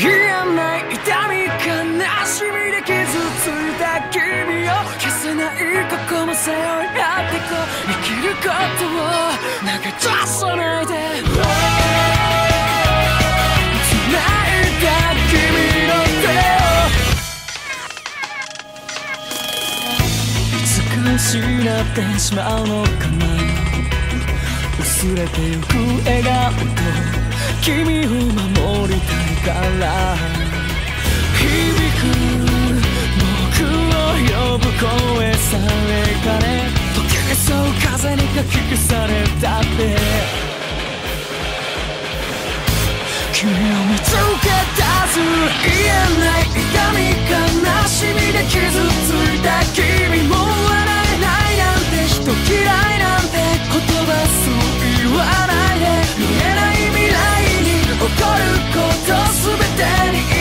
えない痛み悲しみで傷ついた君を消せない過去も背負い合ってこう生きることを投げ出さないで繋いだ君の手をいつか失ってしまうのかな薄れてゆく笑顔と君を守りたいから響く僕を呼ぶ声さえかね溶け出そう風にかき消されたって君を見つけ出す言えない痛み悲しみで傷ついた君も笑えないなんて人嫌いなんて言葉そう言わないで見えない未来に起こることすべてに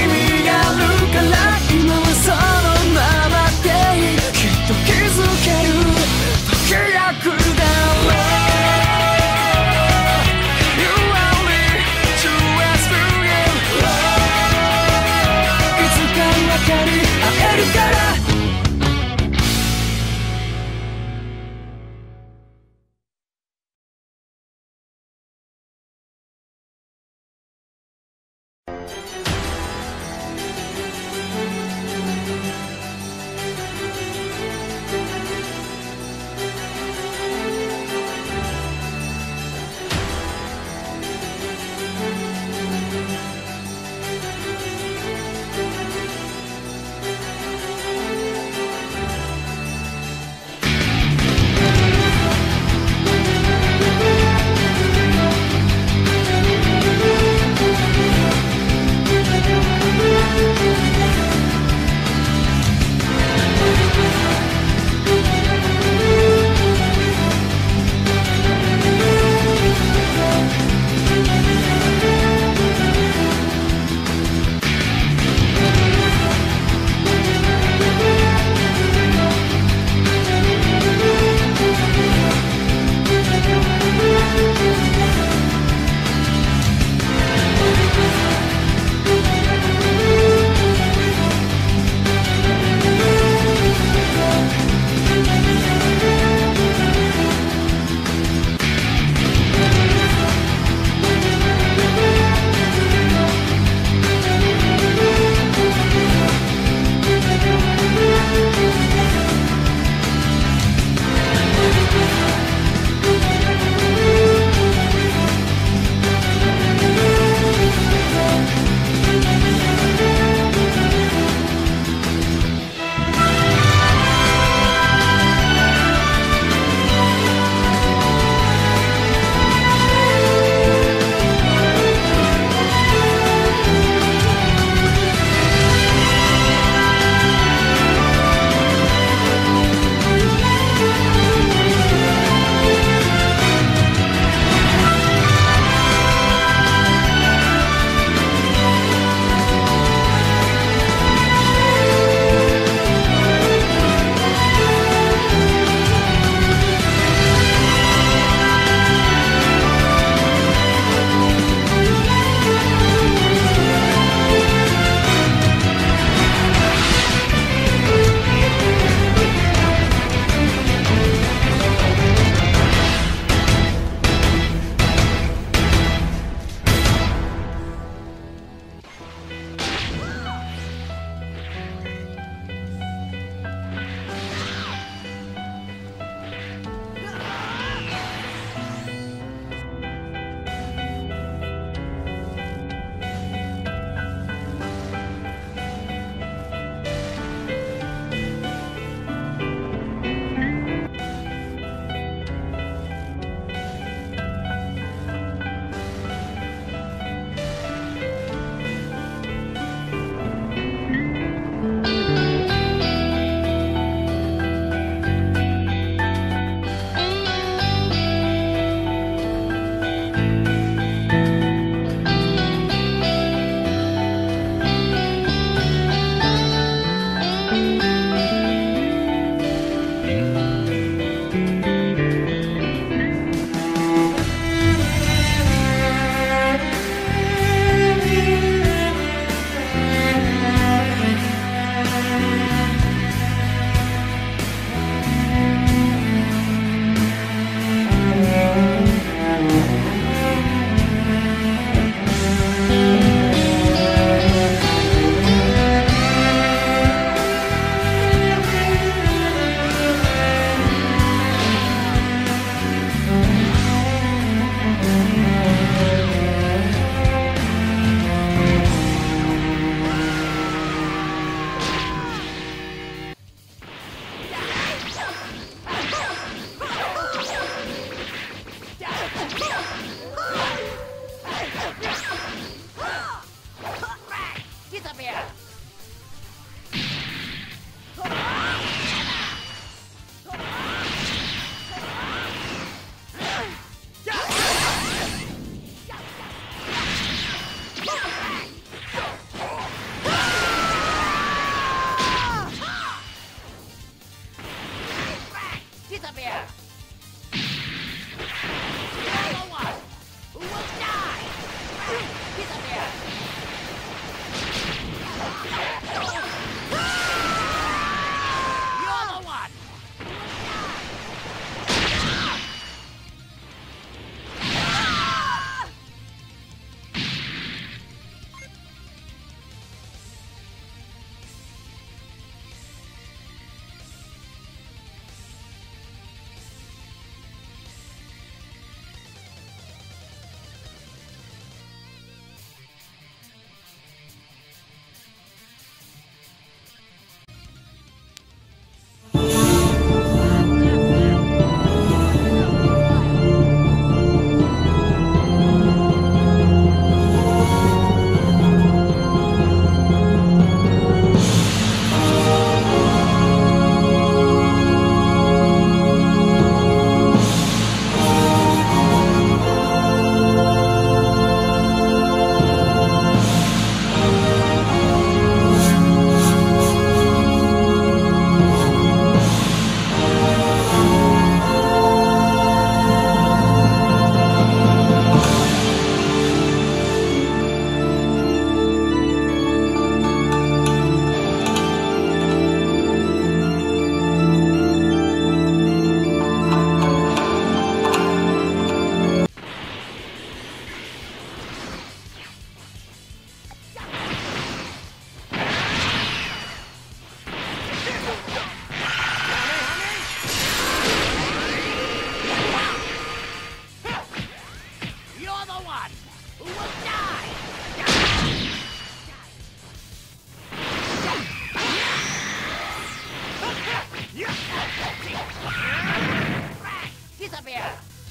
だべや。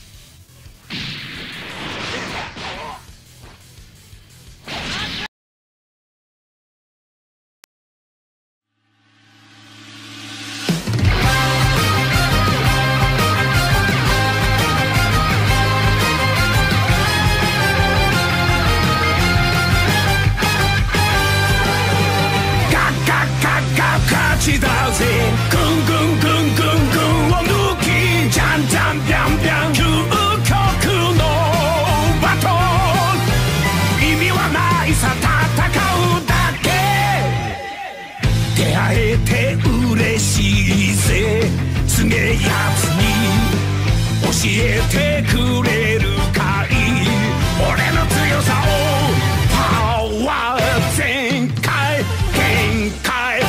勝ちだぜぐんぐんぐんぐんぐんを抜きじゃんじゃんびゃんびゃん究極のバトル意味はないさ戦うだけ出会えて嬉しいぜすげえやつに教えてくれるかい俺の強さをパワー全開限界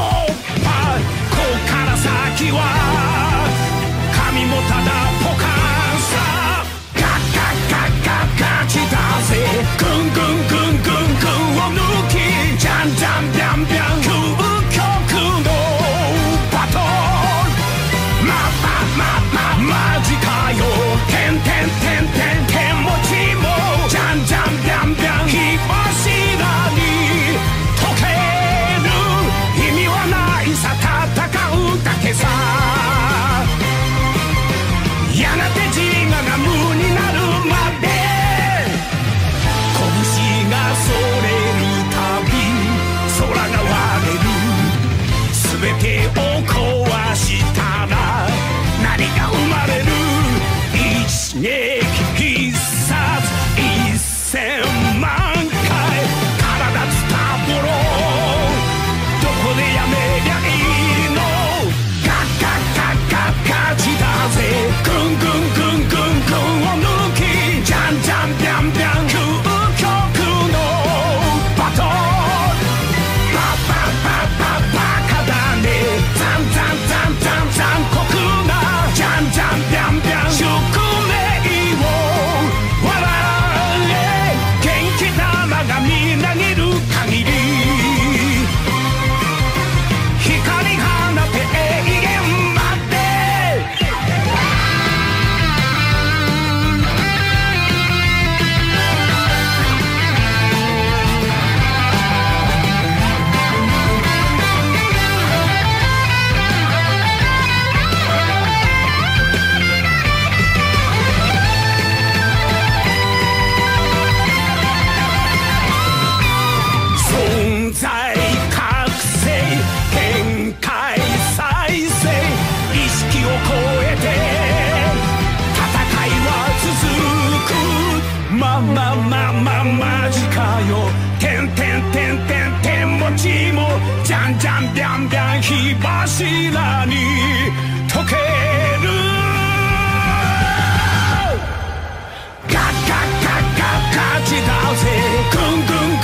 先は神もただポカンさガッガッガッガッガチだぜぐんぐんぐんぐんぐんを抜きじゃんじゃんびゃんびゃん究極のバトルマジかよてんてんてんてん手持ちもじゃんじゃんびゃんびゃん火柱に溶ける意味はないさ戦うだけさやがて自我が無になるまで拳がそれるたび空が割れる全てを壊したら何が生まれる一撃必殺1000万回体ズタボロどこでやめりゃいいの勝ちだぜぐんぐんぐんぐんぐんを抜きじゃんじゃんびゃんびゃん究極のバトルバカだねザンザンザンザン残酷なじゃんじゃんびゃんびゃん宿命を笑え元気玉がみなぎる限り光放て永遠まで存在覚醒限界再生意識を超えて戦いは続くマジかよてんてんてんてんてん持ちもじゃんじゃんびゃんびゃん火柱に溶けるガッガッガッガッガチだぜぐんぐん